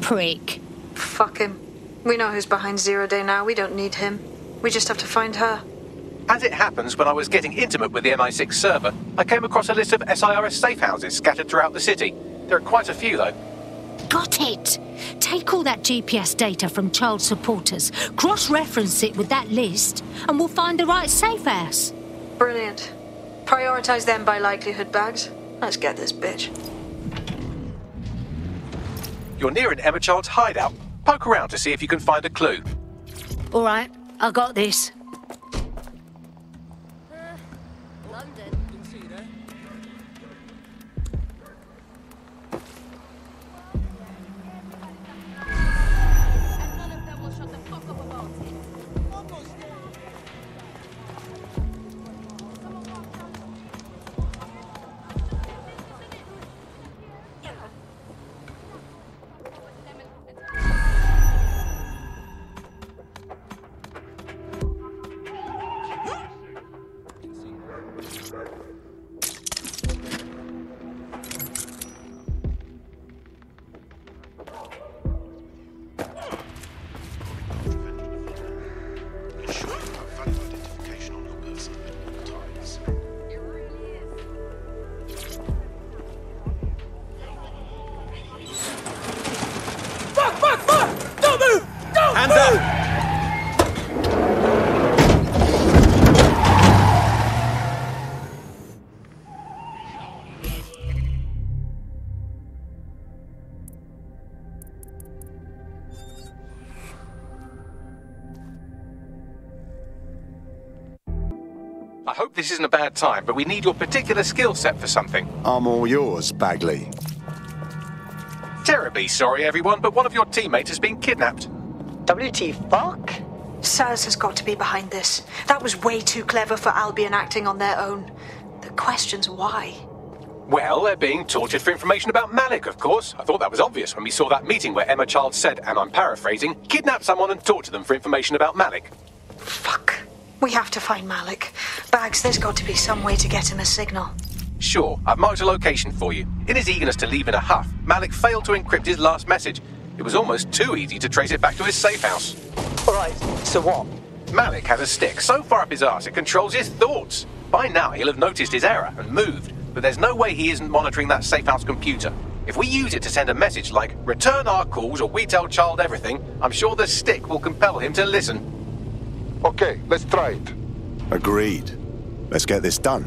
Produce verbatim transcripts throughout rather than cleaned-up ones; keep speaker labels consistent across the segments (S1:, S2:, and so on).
S1: prick.
S2: Fuck him. We know who's behind Zero Day now. We don't need him. We just have to find her.
S3: As it happens, when I was getting intimate with the M I six server, I came across a list of S I R S safe houses scattered throughout the city. There are quite a few, though.
S1: Got it! Take all that G P S data from child supporters, cross-reference it with that list, and we'll find the right safe house.
S2: Brilliant. Prioritise them by likelihood, Bags. Let's get this bitch.
S3: You're near an Emma Child's hideout. Poke around to see if you can find a clue.
S1: All right, I got this.
S3: I hope this isn't a bad time, but we need your particular skill set for something.
S4: I'm all yours, Bagley.
S3: Terribly sorry, everyone, but one of your teammates has been kidnapped.
S5: W T fuck?
S2: Saz has got to be behind this. That was way too clever for Albion acting on their own. The question's why.
S3: Well, they're being tortured for information about Malik, of course. I thought that was obvious when we saw that meeting where Emma Child said, and I'm paraphrasing, kidnap someone and torture them for information about Malik.
S2: Fuck. We have to find Malik. Bags, there's got to be some way to get him a signal.
S3: Sure, I've marked a location for you. In his eagerness to leave in a huff, Malik failed to encrypt his last message. It was almost too easy to trace it back to his safe house.
S5: Alright, so what?
S3: Malik has a stick so far up his arse it controls his thoughts. By now he'll have noticed his error and moved, but there's no way he isn't monitoring that safe house computer. If we use it to send a message like, return our calls or we tell Child everything, I'm sure the stick will compel him to listen.
S4: Okay, let's try it. Agreed. Let's get this done.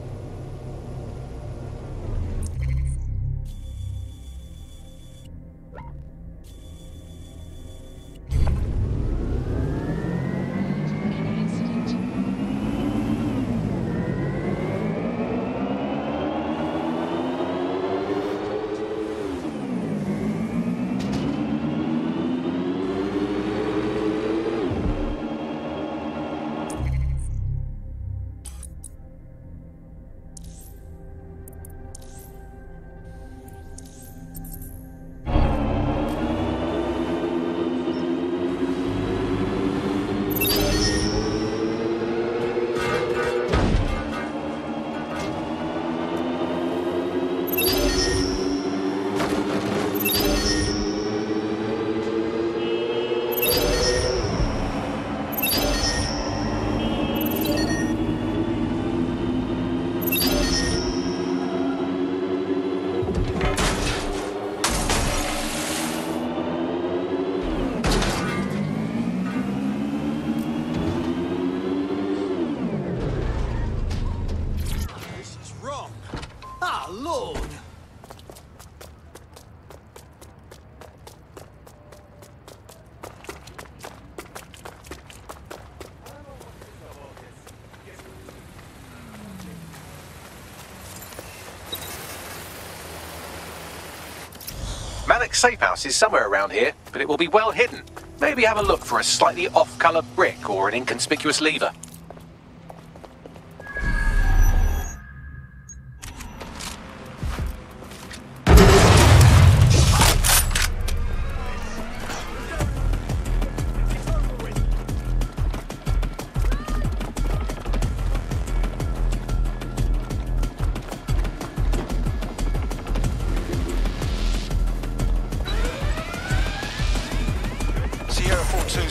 S3: Malik's safe house is somewhere around here, but it will be well hidden. Maybe have a look for a slightly off-colour brick or an inconspicuous lever.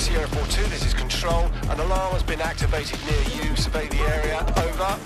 S6: Sierra four two, this is Control. An alarm has been activated near you. Survey the area. Over.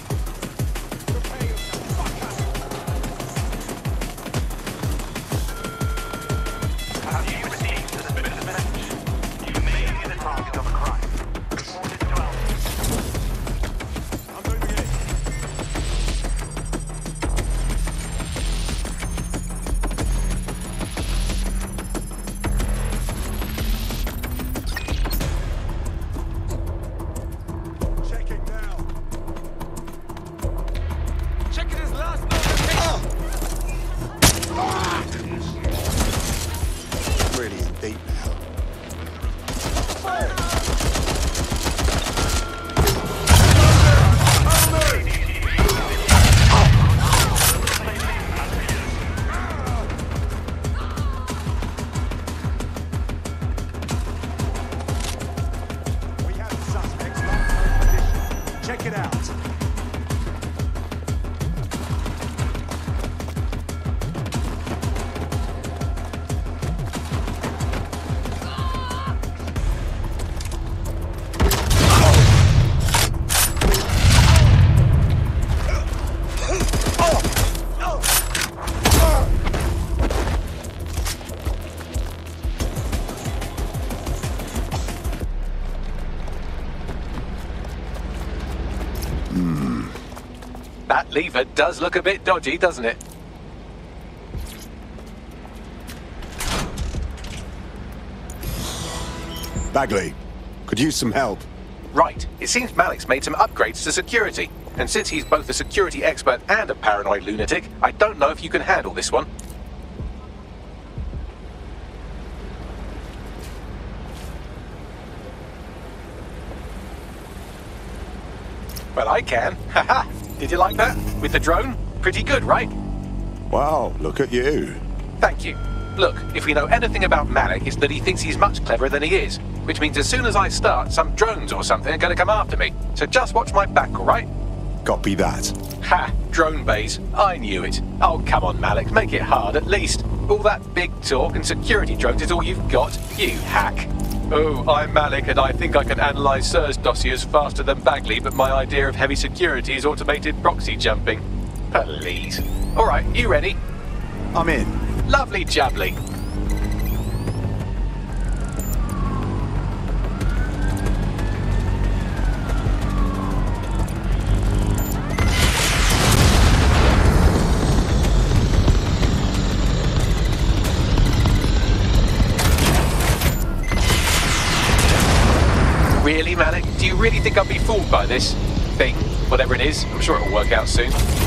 S3: That lever does look a bit dodgy, doesn't it?
S4: Bagley, could use some help.
S3: Right. It seems Malik's made some upgrades to security. And since he's both a security expert and a paranoid lunatic, I don't know if you can handle this one. Well, I can. Haha. Did you like that? With the drone? Pretty good, right?
S4: Wow, look at you.
S3: Thank you. Look, if we know anything about Malik, it's that he thinks he's much cleverer than he is. Which means as soon as I start, some drones or something are going to come after me. So just watch my back, all right?
S4: Copy that.
S3: Ha! Drone bays. I knew it. Oh, come on, Malik. Make it hard, at least. All that big talk and security drones is all you've got, you hack. Oh, I'm Malik, and I think I can analyse Sir's dossiers faster than Bagley, but my idea of heavy security is automated proxy jumping. Please. All right, you ready?
S4: I'm in.
S3: Lovely jubbly. Really, Malik? Do you really think I'll be fooled by this thing? Whatever it is, I'm sure it'll work out soon.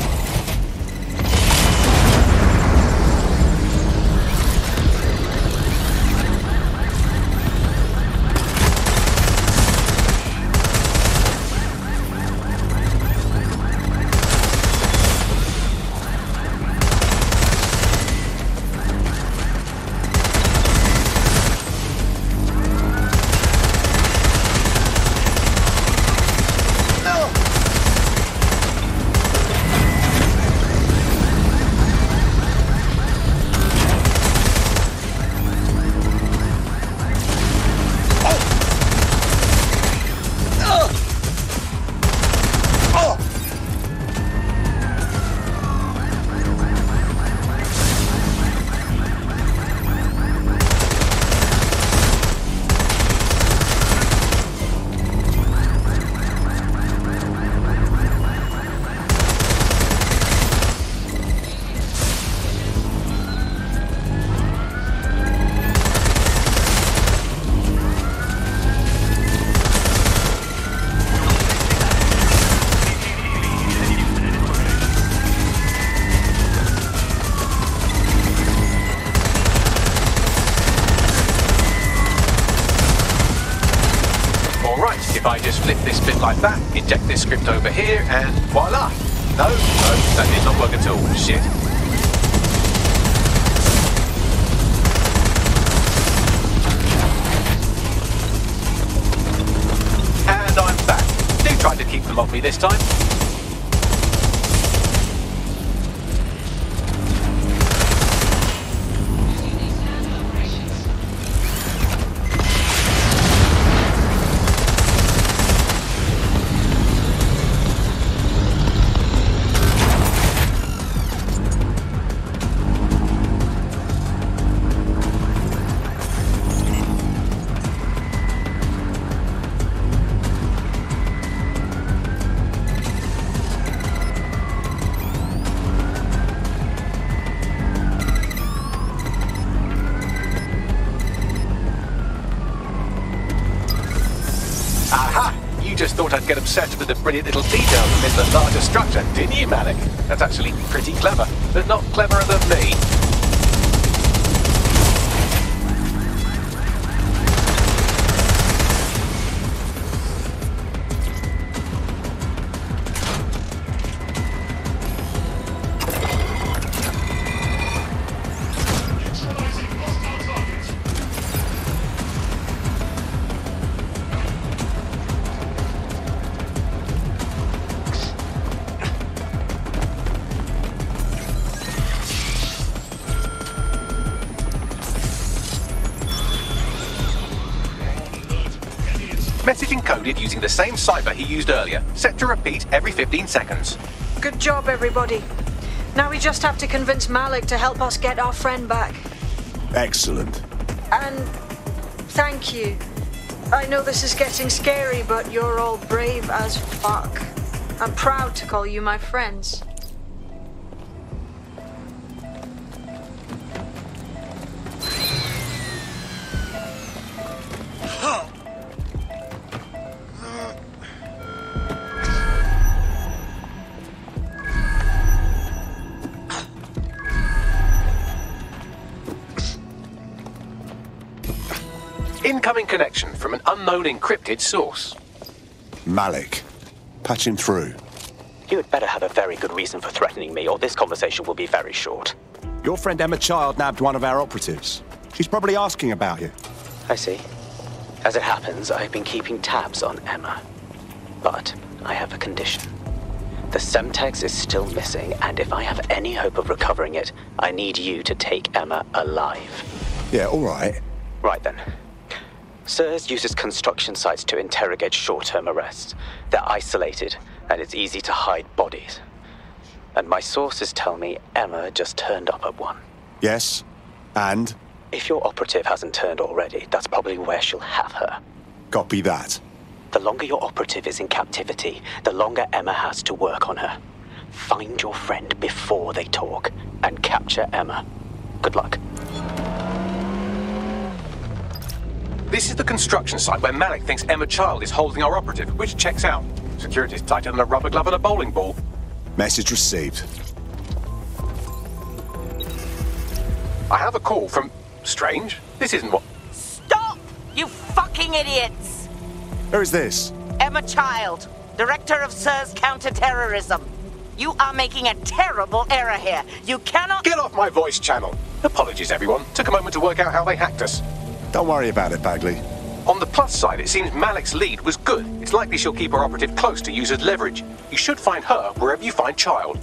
S3: If I just flip this bit like that, inject this script over here, and voila! No, no, that did not work at all. Shit. And I'm back. Do try to keep them off me this time. just thought I'd get obsessed with the brilliant little details amid the larger structure, didn't you, Malik? That's actually pretty clever, but not cleverer than me. Message encoded using the same cipher he used earlier, set to repeat every fifteen seconds.
S2: Good job, everybody. Now we just have to convince Malik to help us get our friend back.
S4: Excellent.
S2: And thank you. I know this is getting scary, but you're all brave as fuck. I'm proud to call you my friends.
S3: Incoming connection from an unknown encrypted source.
S4: Malik. Patch him through.
S7: You had better have a very good reason for threatening me, or this conversation will be very short.
S8: Your friend Emma Child nabbed one of our operatives. She's probably asking about you.
S7: I see. As it happens, I've been keeping tabs on Emma. But I have a condition. The Semtex is still missing, and if I have any hope of recovering it, I need you to take Emma alive.
S4: Yeah, all right.
S7: Right then. S I R S uses construction sites to interrogate short-term arrests. They're isolated, and it's easy to hide bodies. And my sources tell me Emma just turned up at one.
S4: Yes, and?
S7: If your operative hasn't turned already, that's probably where she'll have her.
S4: Copy that.
S7: The longer your operative is in captivity, the longer Emma has to work on her. Find your friend before they talk, and capture Emma. Good luck.
S3: This is the construction site where Malik thinks Emma Child is holding our operative, which checks out. Security's tighter than a rubber glove and a bowling ball.
S4: Message received.
S3: I have a call from... Strange. This isn't what...
S9: Stop! You fucking idiots!
S4: Who is this?
S9: Emma Child, Director of S I R S Counterterrorism. You are making a terrible error here. You cannot...
S3: Get off my voice channel. Apologies, everyone. Took a moment to work out how they hacked us.
S4: Don't worry about it, Bagley.
S3: On the plus side, it seems Malik's lead was good. It's likely she'll keep her operative close to use as leverage. You should find her wherever you find Child.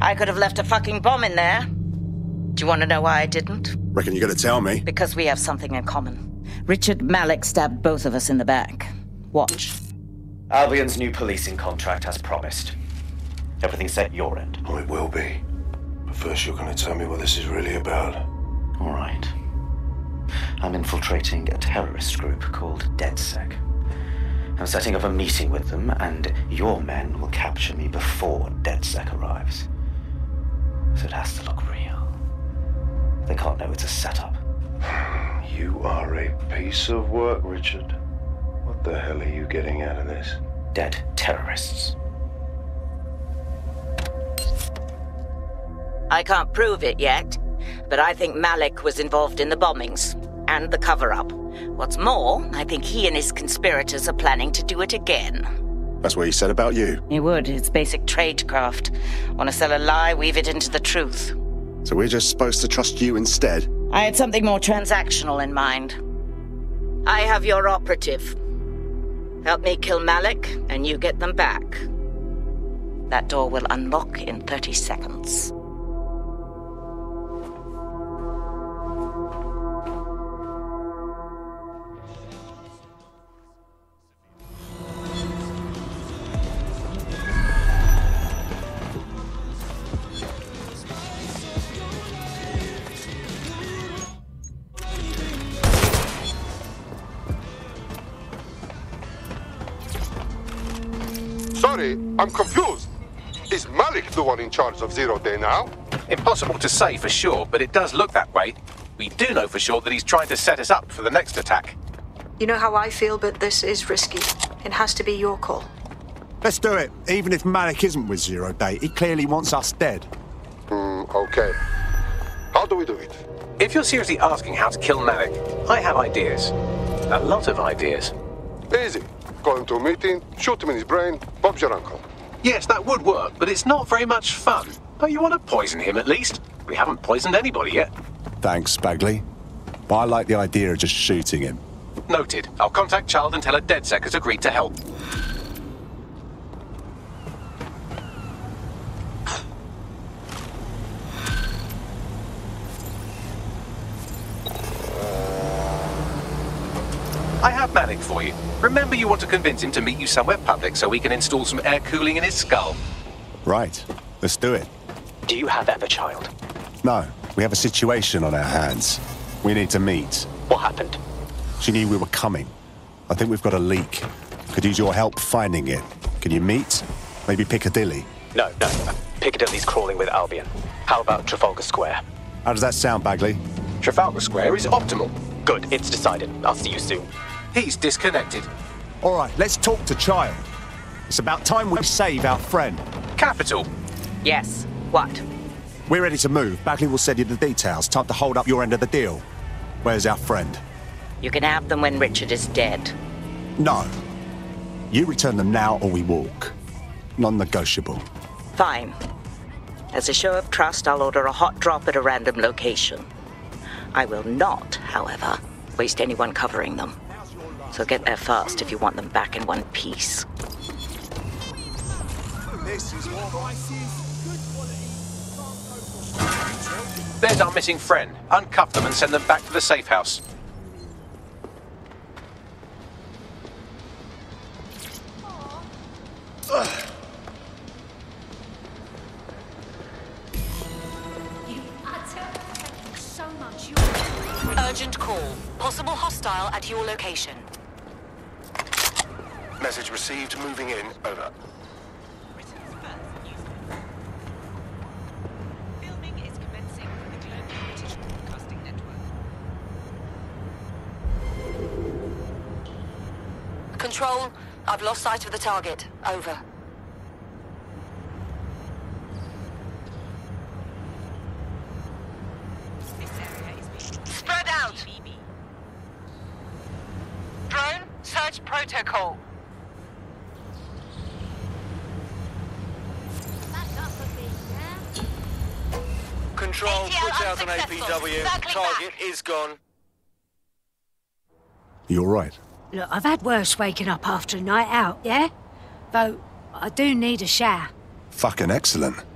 S9: I could have left a fucking bomb in there. Do you want to know why I didn't?
S8: Reckon you're gonna tell me?
S9: Because we have something in common. Richard Malik stabbed both of us in the back. Watch.
S7: Albion's new policing contract as promised. Everything set your end.
S10: Oh, it will be. But first you're gonna tell me what this is really about.
S7: All right. I'm infiltrating a terrorist group called Deadsec. I'm setting up a meeting with them, and your men will capture me before Deadsec arrives. So it has to look real. They can't know it's a setup.
S10: You are a piece of work, Richard. What the hell are you getting out of this?
S7: Dead terrorists.
S9: I can't prove it yet, but I think Malik was involved in the bombings and the cover-up. What's more, I think he and his conspirators are planning to do it again.
S8: That's what he said about you.
S9: He would. It's basic tradecraft. Want to sell a lie, weave it into the truth.
S8: So we're just supposed to trust you instead?
S9: I had something more transactional in mind. I have your operative. Help me kill Malik, and you get them back. That door will unlock in thirty seconds.
S4: Sorry, I'm confused. Is Malik the one in charge of Zero Day now?
S3: Impossible to say for sure, but it does look that way. We do know for sure that he's trying to set us up for the next attack.
S2: You know how I feel, but this is risky. It has to be your call.
S8: Let's do it. Even if Malik isn't with Zero Day, he clearly wants us dead.
S4: Hmm, okay. How do we do it?
S3: If you're seriously asking how to kill Malik, I have ideas. A lot of ideas.
S4: Easy. Call him to a meeting, shoot him in his brain, Bob's your uncle.
S3: Yes, that would work, but it's not very much fun. Don't you want to poison him at least? We haven't poisoned anybody yet.
S8: Thanks, Bagley. But I like the idea of just shooting him.
S3: Noted. I'll contact Child and tell her Deadsec has agreed to help. I have Malik for you. Remember, you want to convince him to meet you somewhere public so we can install some air cooling in his skull.
S8: Right. Let's do it.
S7: Do you have Everchild?
S8: No. We have a situation on our hands. We need to meet.
S7: What happened?
S8: She knew we were coming. I think we've got a leak. Could use your help finding it. Can you meet? Maybe Piccadilly?
S7: No, no. Piccadilly's crawling with Albion. How about Trafalgar Square?
S8: How does that sound, Bagley?
S3: Trafalgar Square is optimal.
S7: Good, it's decided. I'll see you soon.
S3: He's disconnected.
S8: All right, let's talk to Child. It's about time we save our friend.
S3: Capital.
S9: Yes. What?
S8: We're ready to move. Bagley will send you the details. Time to hold up your end of the deal. Where's our friend?
S9: You can have them when Richard is dead.
S8: No. You return them now or we walk. Non-negotiable.
S9: Fine. As a show of trust, I'll order a hot drop at a random location. I will not, however, waste anyone covering them. So get there fast if you want them back in one piece.
S3: There's our missing friend. Uncuff them and send them back to the safe house. Ugh.
S11: Urgent call. Possible hostile at your location.
S6: Message received. Moving in. Over.
S11: Filming is commencing for the Global British Broadcasting Network. Control, I've lost sight of the target. Over. Spread out! Drone, search protocol.
S6: Control, put out an A P W. Target is gone.
S8: You all right?
S1: Look, I've had worse waking up after a night out, yeah? Though, I do need a shower.
S8: Fucking excellent.